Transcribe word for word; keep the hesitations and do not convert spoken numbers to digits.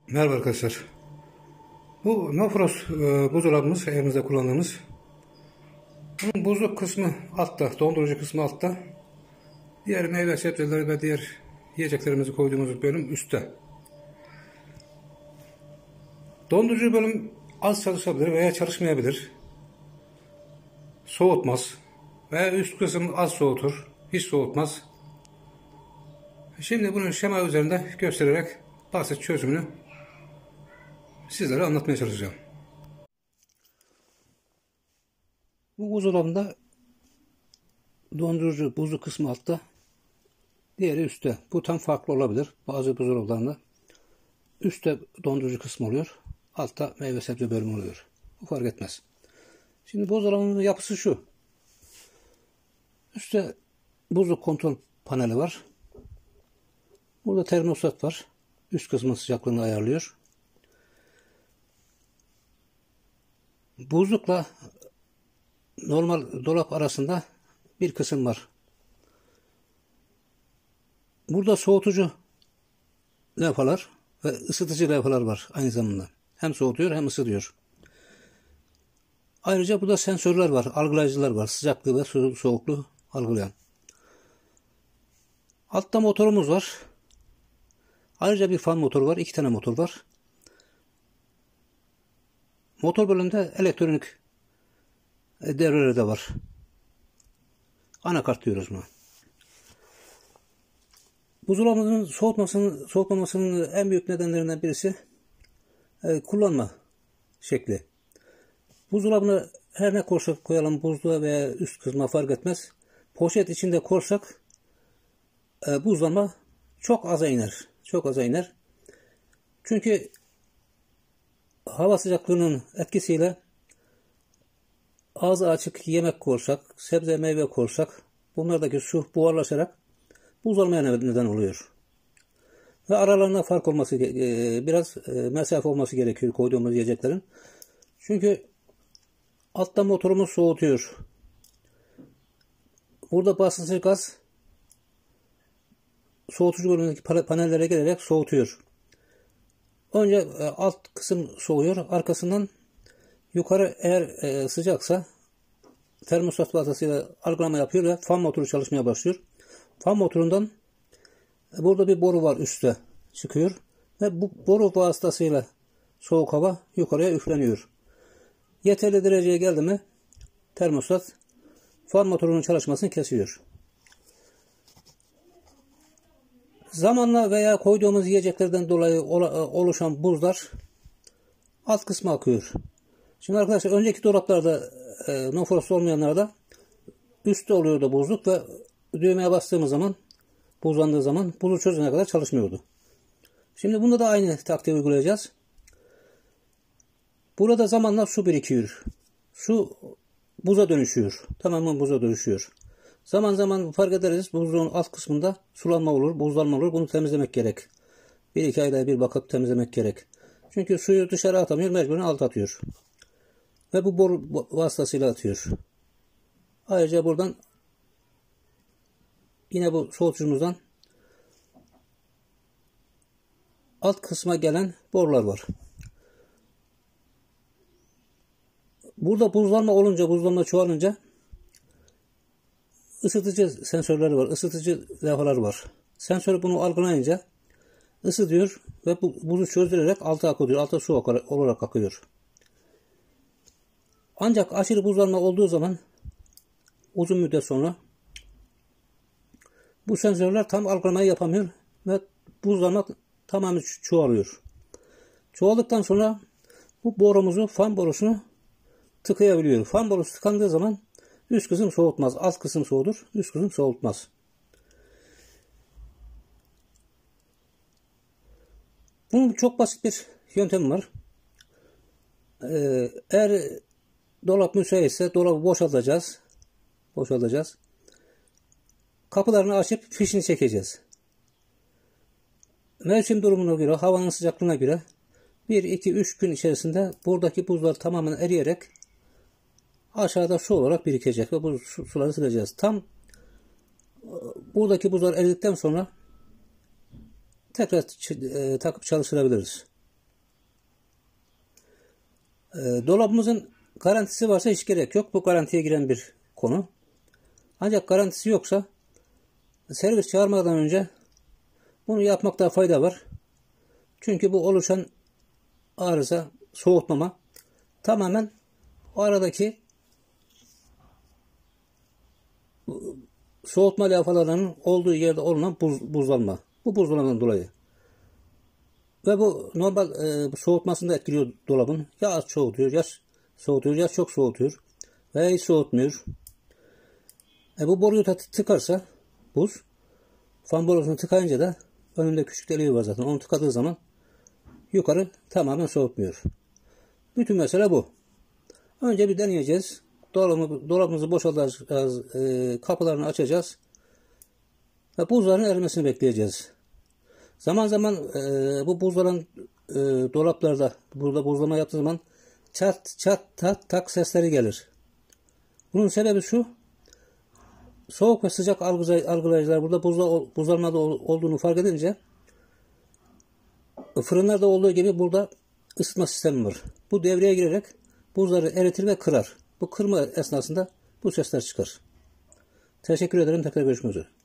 Merhaba arkadaşlar. Bu Nofros e, buzdolabımız, evimizde kullandığımız. Bunun buzluk kısmı altta, dondurucu kısmı altta. Diğer meyve sebzeleri ve diğer yiyeceklerimizi koyduğumuz bölüm üstte. Dondurucu bölüm az çalışabilir veya çalışmayabilir. Soğutmaz. Veya üst kısım az soğutur, hiç soğutmaz. Şimdi bunun şema üzerinde göstererek basit çözümünü sizlere anlatmaya çalışacağım. Bu buzdolabında dondurucu buzlu kısmı altta, diğeri üstte. Bu tam farklı olabilir. Bazı buzdolaplarında üstte dondurucu kısmı oluyor, altta meyve sebze bölümü oluyor. Bu fark etmez. Şimdi buzdolabının yapısı şu. Üstte buzluk kontrol paneli var. Burada termostat var. Üst kısmın sıcaklığını ayarlıyor. Buzlukla normal dolap arasında bir kısım var. Burada soğutucu levhalar ve ısıtıcı levhalar var aynı zamanda. Hem soğutuyor hem ısıtıyor. Ayrıca burada sensörler var, algılayıcılar var. Sıcaklığı ve soğukluğu algılayan. Altta motorumuz var. Ayrıca bir fan motoru var. İki tane motor var. Motor bölümünde elektronik devreleri de var. Anakart diyoruz buna. Buzdolabının soğutmasının, soğutmamasının en büyük nedenlerinden birisi e, kullanma şekli. Buzdolabına her ne koysak koyalım, buzluğa veya üst kısmına fark etmez. Poşet içinde koysak e, buzlanma çok aza iner. Çok aza iner. Çünkü hava sıcaklığının etkisiyle ağzı açık yemek koysak, sebze meyve koysak, bunlardaki su buharlaşarak buzlanmaya neden oluyor. Ve aralarında fark olması, biraz mesafe olması gerekiyor koyduğumuz yiyeceklerin. Çünkü altta motorumuz soğutuyor. Burada basınçlı gaz soğutucu bölümündeki panellere gelerek soğutuyor. Önce alt kısım soğuyor. Arkasından yukarı eğer sıcaksa termostat vasıtasıyla algılama yapıyor ve fan motoru çalışmaya başlıyor. Fan motorundan burada bir boru var, üstte çıkıyor ve bu boru vasıtasıyla soğuk hava yukarıya üfleniyor. Yeterli dereceye geldi mi termostat fan motorunun çalışmasını kesiyor. Zamanla veya koyduğumuz yiyeceklerden dolayı oluşan buzlar alt kısma akıyor. Şimdi arkadaşlar, önceki dolaplarda e, Nofros olmayanlarda üstte oluyordu buzluk ve düğmeye bastığımız zaman, buzlandığı zaman buzu çözene kadar çalışmıyordu. Şimdi bunda da aynı taktiği uygulayacağız. Burada zamanla su birikiyor. Su buza dönüşüyor. Tamamen buza dönüşüyor. Zaman zaman fark ederiz, buzluğun alt kısmında sulanma olur, buzlanma olur. Bunu temizlemek gerek. Bir iki ayda bir bakıp temizlemek gerek. Çünkü suyu dışarı atamıyor, mecburen alt atıyor. Ve bu boru vasıtasıyla atıyor. Ayrıca buradan yine bu soğutucumuzdan alt kısma gelen borular var. Burada buzlanma olunca, buzlanma çoğalınca ısıtıcı sensörleri var, ısıtıcı levhalar var. Sensör bunu algılayınca ısıtıyor ve bu buzu çözdürerek alta akıyor, alta su olarak akıyor. Ancak aşırı buzlanma olduğu zaman uzun müddet sonra bu sensörler tam algılamayı yapamıyor ve buzlanma tamamen çoğalıyor. Çoğaldıktan sonra bu borumuzu, fan borusunu tıkayabiliyor. Fan borusu tıkandığı zaman üst kısım soğutmaz. Alt kısım soğutur, üst kısım soğutmaz. Bunun çok basit bir yöntemi var. Ee, eğer dolap müsaitse dolabı boşaltacağız. Boşaltacağız. Kapılarını açıp fişini çekeceğiz. Mevsim durumuna göre, havanın sıcaklığına göre bir iki üç gün içerisinde buradaki buzlar tamamen eriyerek aşağıda su olarak birikecek ve bu suları sileceğiz. Tam buradaki buzlar eridikten sonra tekrar e, takıp çalıştırabiliriz. E, dolabımızın garantisi varsa hiç gerek yok. Bu garantiye giren bir konu. Ancak garantisi yoksa servis çağırmadan önce bunu yapmakta fayda var. Çünkü bu oluşan arıza, soğutmama tamamen o aradaki soğutma levhalarının olduğu yerde olunan buz, buzlanma. Bu buzlanmadan dolayı. Ve bu normal e, soğutmasını da etkiliyor dolabın. Ya az soğutuyor, ya soğutuyor, ya çok soğutuyor. Veya hiç soğutmuyor. E, bu boruyu tıkarsa buz, fan borusunu tıkayınca da önünde küçük deliği var zaten. Onu tıkadığı zaman yukarı tamamen soğutmuyor. Bütün mesele bu. Önce bir deneyeceğiz. Dolabımızı, dolabımızı boşaltacağız. E, kapılarını açacağız. Ve buzların erimesini bekleyeceğiz. Zaman zaman e, bu buzların e, dolaplarda burada buzlama yaptığı zaman çat çat tak tak sesleri gelir. Bunun sebebi şu. Soğuk ve sıcak algılayıcılar burada buzla, buzlanmada olduğunu fark edince fırınlarda olduğu gibi burada ısıtma sistemi var. Bu devreye girerek buzları eritir ve kırar. Bu kırma esnasında bu sesler çıkar. Teşekkür ederim. Tekrar görüşmek üzere.